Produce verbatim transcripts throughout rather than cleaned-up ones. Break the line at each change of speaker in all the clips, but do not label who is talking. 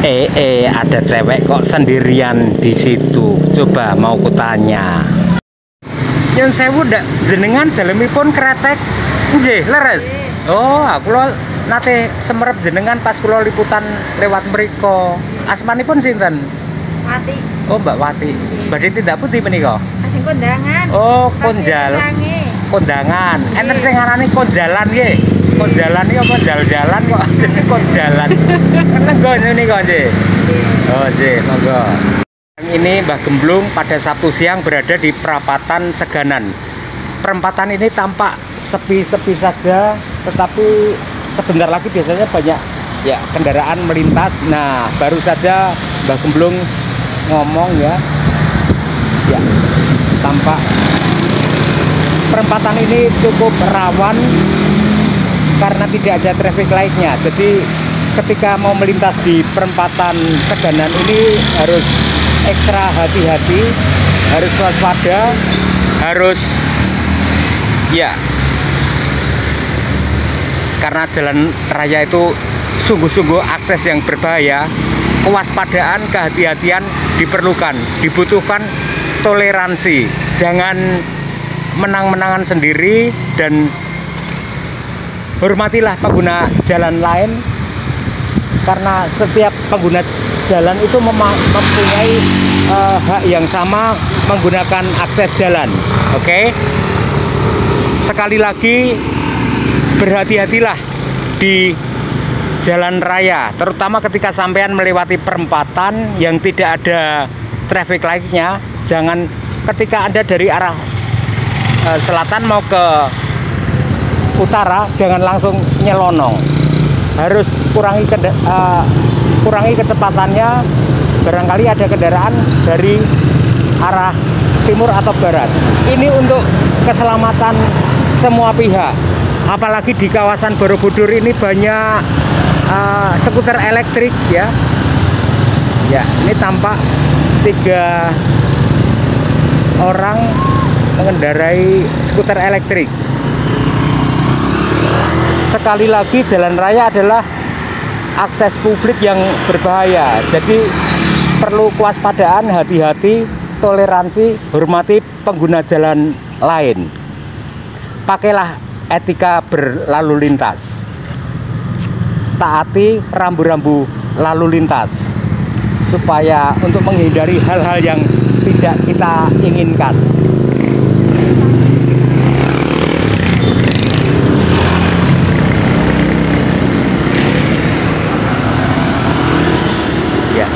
Eh, eh, ada cewek kok sendirian di situ. Coba mau kutanya. Yang sewu ndak jenengan dalemipun kretek nggih leres. Oh, aku lo nate semerep jenengan pas kula liputan lewat mriko. Asmanipun sinten?
Wati.
Oh, Mbak Wati. Badhe tindak pundi menika?
Asing kondangan.
Oh, konjal. Kondangan. Enten sing ngarani konjalan nggih. Konjalan iki apa jal-jalan kok jenenge konjalan. Monggo niku nggih. Oh, nggih, monggo. Ini Mbah Gemblung pada Sabtu siang berada di perapatan Seganan. Perempatan ini tampak sepi-sepi saja, tetapi sebentar lagi biasanya banyak ya kendaraan melintas. Nah, baru saja Mbah Gemblung ngomong ya, ya tampak perempatan ini cukup rawan karena tidak ada traffic light-nya. Jadi ketika mau melintas di perempatan Seganan ini harus ekstra hati-hati, harus waspada, harus ya, karena jalan raya itu sungguh-sungguh akses yang berbahaya. Kewaspadaan, kehati-hatian diperlukan, dibutuhkan toleransi. Jangan menang-menangan sendiri dan hormatilah pengguna jalan lain, karena setiap pengguna jalan itu mempunyai uh, hak yang sama menggunakan akses jalan. Oke, okay? Sekali lagi berhati-hatilah di jalan raya, terutama ketika sampean melewati perempatan yang tidak ada traffic light-nya. Jangan ketika Anda dari arah uh, selatan mau ke utara, jangan langsung nyelonong. Harus kurangi uh, kurangi kecepatannya. Barangkali ada kendaraan dari arah timur atau barat. Ini untuk keselamatan semua pihak. Apalagi di kawasan Borobudur ini banyak uh, skuter elektrik ya. Ya, ini tampak tiga orang mengendarai skuter elektrik. Sekali lagi, jalan raya adalah akses publik yang berbahaya. Jadi perlu kewaspadaan, hati-hati, toleransi, hormati pengguna jalan lain. Pakailah etika berlalu lintas. Taati rambu-rambu lalu lintas supaya untuk menghindari hal-hal yang tidak kita inginkan. Ya.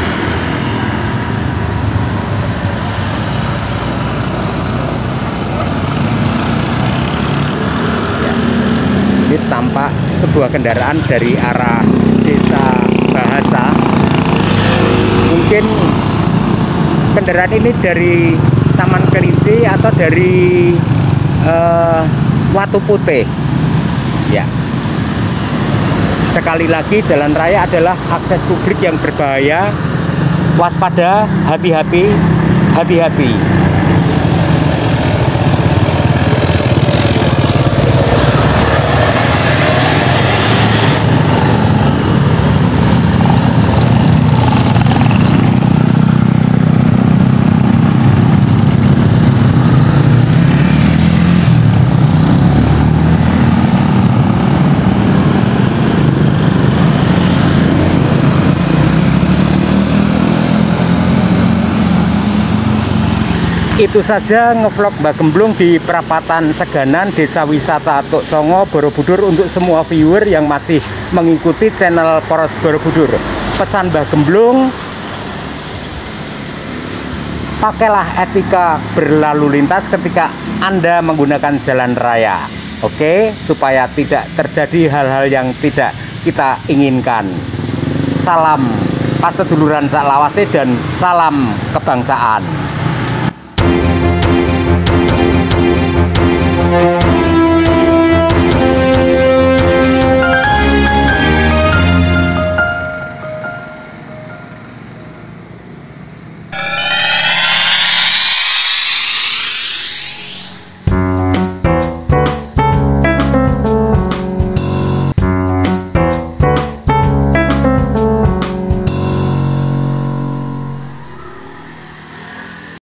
Ini tampak sebuah kendaraan dari arah Desa Bahasa. Mungkin kendaraan ini dari Taman Kelinci atau dari uh, Watu Putih. Ya. Sekali lagi, jalan raya adalah akses publik yang berbahaya. Waspada, hati-hati, hati-hati. Itu saja ngevlog Mbah Gemblung di perapatan Seganan, Desa Wisata Tuk Songo, Borobudur untuk semua viewer yang masih mengikuti channel Poros Borobudur. Pesan Mbah Gemblung, pakailah etika berlalu lintas ketika Anda menggunakan jalan raya. Oke, supaya tidak terjadi hal-hal yang tidak kita inginkan. Salam paseduluran saklawase dan salam kebangsaan. Thank you.